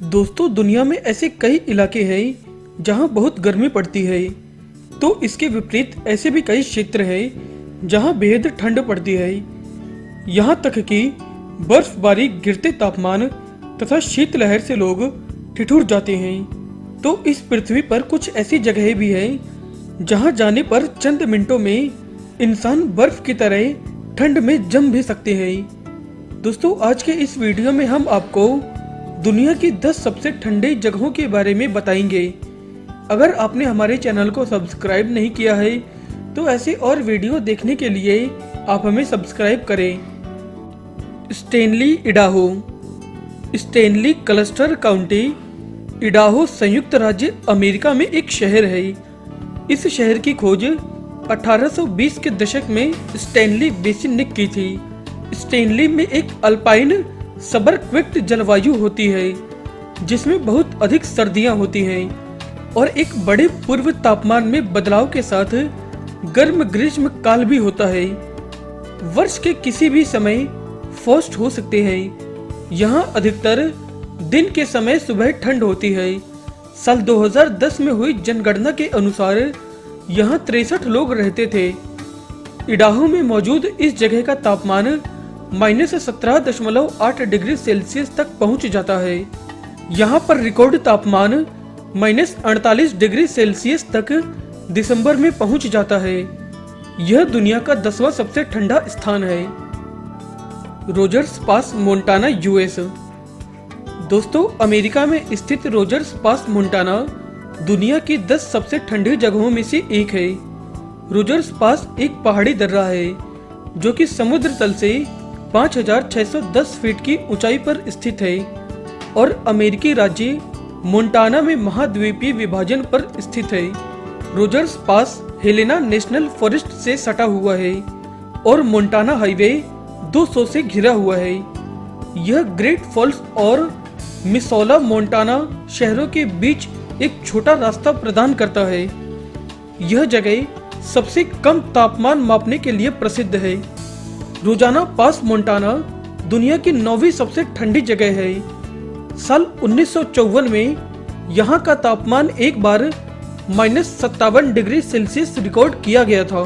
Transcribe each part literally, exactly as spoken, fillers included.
दोस्तों, दुनिया में ऐसे कई इलाके हैं जहां बहुत गर्मी पड़ती है, तो इसके विपरीत ऐसे भी कई क्षेत्र हैं जहां बेहद ठंड पड़ती है। यहां तक कि बर्फबारी, गिरते तापमान तथा शीतलहर से लोग ठिठुर जाते हैं। तो इस पृथ्वी पर कुछ ऐसी जगहें भी हैं जहां जाने पर चंद मिनटों में इंसान बर्फ की तरह ठंड में जम भी सकते हैं। दोस्तों, आज के इस वीडियो में हम आपको दुनिया की दस सबसे ठंडे जगहों के बारे में बताएंगे। अगर आपने हमारे चैनल को सब्सक्राइब नहीं किया है तो ऐसे और वीडियो देखने के लिए आप हमें सब्सक्राइब करें। Stanley, Idaho. Stanley cluster county, Idaho संयुक्त राज्य अमेरिका में एक शहर है। इस शहर की खोज अठारह सौ बीस के दशक में स्टेनली बेसिन ने की थी। स्टेनली में एक अल्पाइन सबरक्वेट जलवायु होती है जिसमें बहुत अधिक सर्दियां होती हैं और एक बड़े पूर्व तापमान में बदलाव के साथ गर्म ग्रीष्म काल भी होता है। वर्ष के किसी भी समय फ्रॉस्ट हो सकते हैं। यहाँ अधिकतर दिन के समय सुबह ठंड होती है। साल दो हज़ार दस में हुई जनगणना के अनुसार यहाँ तिरसठ लोग रहते थे। इडाहो में मौजूद इस जगह का तापमान माइनस सत्रह दशमलव आठ डिग्री सेल्सियस तक पहुंच जाता है। यहाँ पर रिकॉर्ड तापमान माइनस अड़तालीस डिग्री सेल्सियस तक दिसंबर में पहुंच जाता है। यह दुनिया का दसवां सबसे ठंडा स्थान है। Rogers pass, Montana, US. दोस्तों, अमेरिका में स्थित रोजर्स पास, मोंटाना दुनिया की दस सबसे ठंडी जगहों में से एक है। रोजर्स पास एक पहाड़ी दर्रा है जो कि समुद्र तल से पाँच हज़ार छह सौ दस फीट की ऊंचाई पर स्थित है और अमेरिकी राज्य मोंटाना में महाद्वीपीय विभाजन पर स्थित है। Rogers pass Helena national forest से सटा हुआ है और मोंटाना हाईवे दो सौ से घिरा हुआ है। यह ग्रेट फॉल्स और मिसौला, मोंटाना शहरों के बीच एक छोटा रास्ता प्रदान करता है। यह जगह सबसे कम तापमान मापने के लिए प्रसिद्ध है। रोजाना पास, मोंटाना दुनिया की नौवीं सबसे ठंडी जगह है। साल उन्नीस सौ चौवन में यहाँ का तापमान एक बार माइनस सत्तावन डिग्री सेल्सियस रिकॉर्ड किया गया था।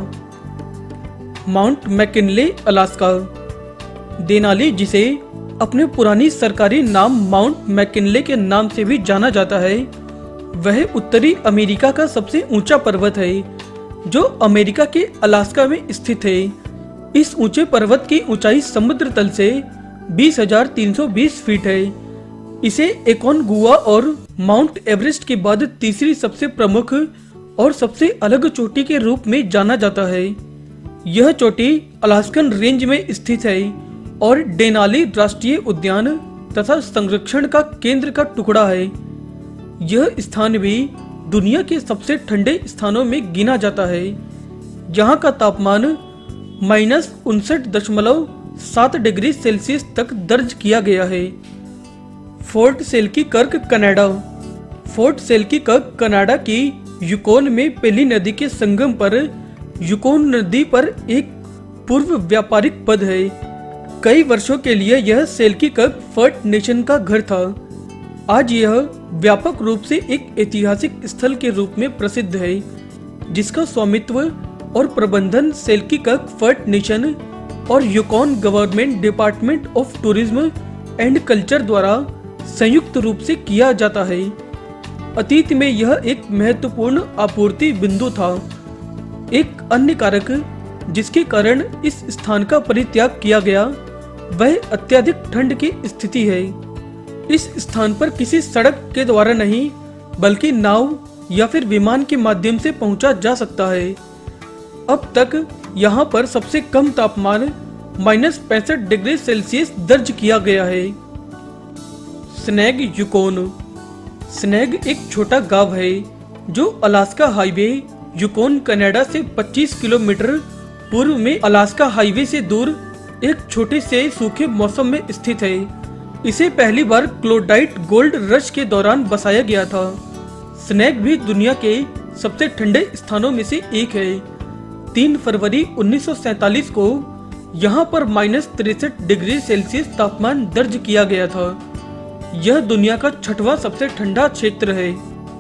Mount McKinley, Alaska. देनाली, जिसे अपने पुरानी सरकारी नाम माउंट मैकिनले के नाम से भी जाना जाता है, वह उत्तरी अमेरिका का सबसे ऊंचा पर्वत है जो अमेरिका के अलास्का में स्थित है। इस ऊंचे पर्वत की ऊंचाई समुद्र तल से बीस हज़ार तीन सौ बीस फीट है। इसे एकोनगुआ और माउंट एवरेस्ट के बाद तीसरी सबसे प्रमुख और सबसे अलग चोटी के रूप में जाना जाता है। यह चोटी अलास्कन रेंज में स्थित है और डेनाली राष्ट्रीय उद्यान तथा संरक्षण का केंद्र का टुकड़ा है। यह स्थान भी दुनिया के सबसे ठंडे स्थानों में गिना जाता है। यहाँ का तापमान माइनस उनसठ दशमलव सात डिग्री सेल्सियस तक दर्ज किया गया है। Fort Selkirk, Canada. Fort Selkirk Canada की यूकोन में पहली नदी के संगम पर यूकोन नदी पर एक पूर्व व्यापारिक पद है। कई वर्षों के लिए यह सेल्कीकर्क फर्स्ट नेशन का घर था। आज यह व्यापक रूप से एक ऐतिहासिक स्थल के रूप में प्रसिद्ध है जिसका स्वामित्व और प्रबंधन सेल्कीकर्क फर्स्ट नेशन और Yukon government department of tourism and culture द्वारा संयुक्त रूप से किया जाता है। अतीत में यह एक महत्वपूर्ण आपूर्ति बिंदु था। एक अन्य कारक जिसके कारण इस स्थान का परित्याग किया गया वह अत्यधिक ठंड की स्थिति है। इस स्थान पर किसी सड़क के द्वारा नहीं बल्कि नाव या फिर विमान के माध्यम से पहुंचा जा सकता है। अब तक यहाँ पर सबसे कम तापमान माइनस पैंसठ डिग्री सेल्सियस दर्ज किया गया है। Snag, Yukon. स्नैग एक छोटा गांव है जो अलास्का हाईवे यूकोन, कनाडा से पच्चीस किलोमीटर पूर्व में अलास्का हाईवे से दूर एक छोटे से सूखे मौसम में स्थित है। इसे पहली बार क्लोडाइट गोल्ड रश के दौरान बसाया गया था। स्नैग भी दुनिया के सबसे ठंडे स्थानों में से एक है। तीन फरवरी उन्नीस सौ सैतालीस को यहाँ पर माइनस तिरसठ डिग्री सेल्सियस तापमान दर्ज किया गया था। यह दुनिया का छठवां सबसे ठंडा क्षेत्र है।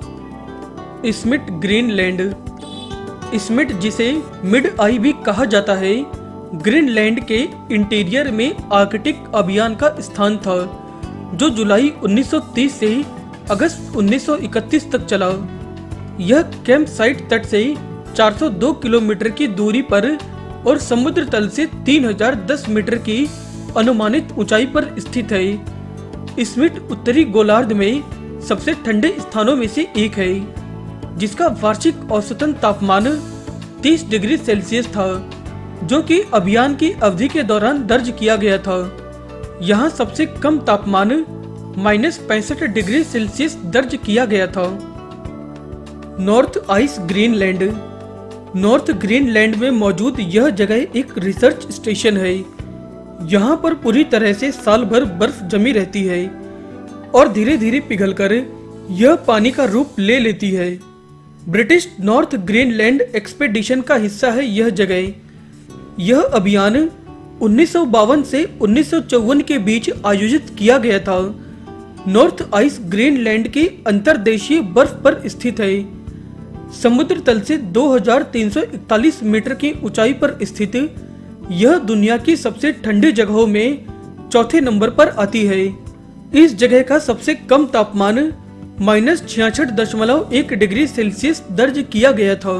Summit Greenland. स्मिट, जिसे मिड आई भी कहा जाता है, ग्रीनलैंड के इंटीरियर में आर्कटिक अभियान का स्थान था, जो जुलाई उन्नीस सौ तीस से अगस्त उन्नीस सौ इकतीस तक चला। यह कैंप साइट तट से चार सौ दो किलोमीटर की दूरी पर और समुद्र तल से तीन हज़ार दस मीटर की अनुमानित ऊंचाई पर स्थित है। स्मिट उत्तरी गोलार्ध में सबसे ठंडे स्थानों में से एक है, जिसका वार्षिक औसतन तापमान तीस डिग्री सेल्सियस था, जो कि अभियान की अवधि के दौरान दर्ज किया गया था। यहाँ सबसे कम तापमान माइनस पैंसठ डिग्री सेल्सियस दर्ज किया गया था। North ice Greenland. North Greenland में मौजूद यह जगह एक रिसर्च स्टेशन है। यहाँ पर पूरी तरह से साल भर बर्फ जमी रहती है और धीरे धीरे पिघलकर यह पानी का रूप ले लेती है। ब्रिटिश नॉर्थ ग्रीनलैंड एक्सपेडिशन का हिस्सा है यह जगह। यह अभियान उन्नीस सौ बावन से उन्नीस सौ चौवन के बीच आयोजित किया गया था। नॉर्थ आइस ग्रीनलैंड की अंतर्देशीय बर्फ पर स्थित है। समुद्र तल से दो हज़ार तीन सौ इकतालीस मीटर की ऊंचाई पर स्थित यह दुनिया की सबसे ठंडी जगहों में चौथे नंबर पर आती है। इस जगह का सबसे कम तापमान माइनस छियासठ दशमलव एक डिग्री सेल्सियस दर्ज किया गया था।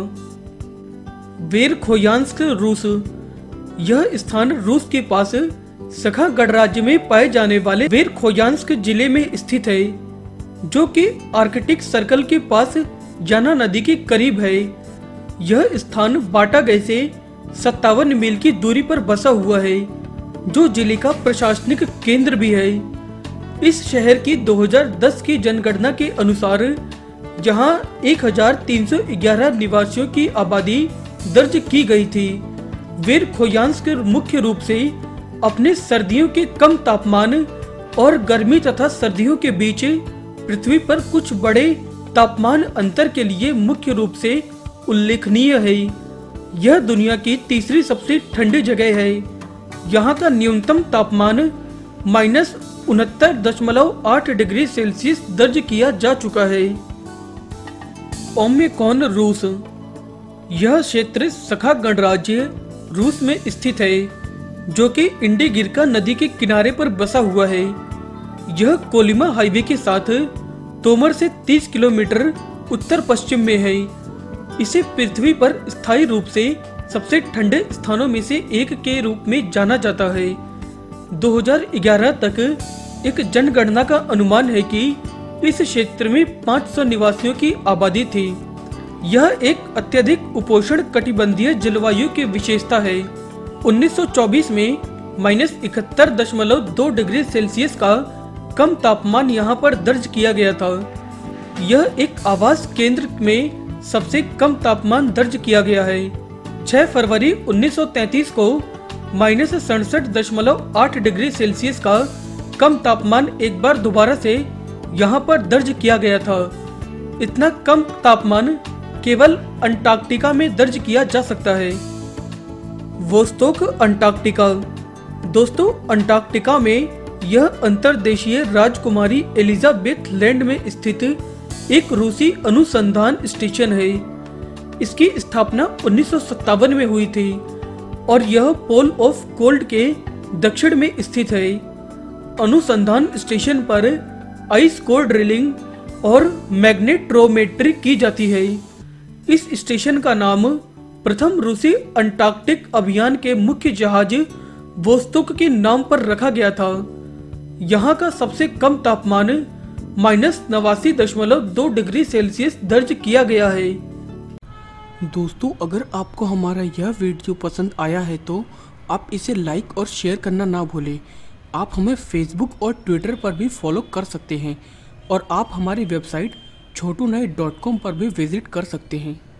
वेरखोयांस्क, रूस। यह स्थान रूस के पास सखा गणराज्य में पाए जाने वाले वेरखोयांस्क जिले में स्थित है, जो कि आर्कटिक सर्कल के पास याना नदी के करीब है। यह स्थान बाटा गए से सत्तावन मील की दूरी पर बसा हुआ है, जो जिले का प्रशासनिक केंद्र भी है। इस शहर की दो हज़ार दस की जनगणना के अनुसार यहाँ एक हज़ार तीन सौ ग्यारह निवासियों की आबादी दर्ज की गई थी। वेरखोयांस्क मुख्य रूप से अपने सर्दियों के कम तापमान और गर्मी तथा सर्दियों के बीच पृथ्वी पर कुछ बड़े तापमान अंतर के लिए मुख्य रूप से उल्लेखनीय है। यह दुनिया की तीसरी सबसे ठंडी जगह है। यहाँ का न्यूनतम तापमान माइनस उनहत्तर दशमलव आठ डिग्री सेल्सियस दर्ज किया जा चुका है। ओम्यकॉन, रूस। यह क्षेत्र सखा गणराज्य रूस में स्थित है, जो कि इंडिगिरका नदी के किनारे पर बसा हुआ है। यह कोलिमा हाईवे के साथ तोमर से तीस किलोमीटर उत्तर पश्चिम में है। इसे पृथ्वी पर स्थायी रूप से सबसे ठंडे स्थानों में से एक के रूप में जाना जाता है। दो हज़ार ग्यारह तक एक जनगणना का अनुमान है कि इस क्षेत्र में पाँच सौ निवासियों की आबादी थी। यह एक अत्यधिक उपोष्ण कटिबंधीय जलवायु की विशेषता है। उन्नीस सौ चौबीस में माइनस इकहत्तर दशमलव दो डिग्री सेल्सियस का कम तापमान यहाँ पर दर्ज किया गया था। यह एक आवास केंद्र में सबसे कम तापमान दर्ज किया गया है। छह फरवरी उन्नीस सौ तैंतीस को माइनस सड़सठ दशमलव आठ डिग्री सेल्सियस का कम तापमान एक बार दोबारा से यहाँ पर दर्ज किया गया था। इतना कम तापमान केवल अंटार्कटिका में दर्ज किया जा सकता है। Vostok, Antarctica. दोस्तों, अंटार्कटिका में यह अंतर्देशीय राजकुमारी एलिजाबेथ लैंड में स्थित एक रूसी अनुसंधान स्टेशन है। इसकी स्थापना उन्नीस सौ सत्तावन में हुई थी और यह पोल ऑफ कोल्ड के दक्षिण में स्थित है। अनुसंधान स्टेशन पर आइस कोर ड्रिलिंग और मैग्नेट्रोमेट्री की जाती है। इस स्टेशन का नाम प्रथम रूसी अंटार्कटिक अभियान के मुख्य जहाज वोस्तोक के नाम पर रखा गया था। यहाँ का सबसे कम तापमान माइनस नवासी दशमलव दो डिग्री सेल्सियस दर्ज किया गया है। दोस्तों, अगर आपको हमारा यह वीडियो पसंद आया है तो आप इसे लाइक और शेयर करना ना भूलें। आप हमें फेसबुक और ट्विटर पर भी फॉलो कर सकते हैं और आप हमारी website Chhotu night dot com पर भी विजिट कर सकते हैं।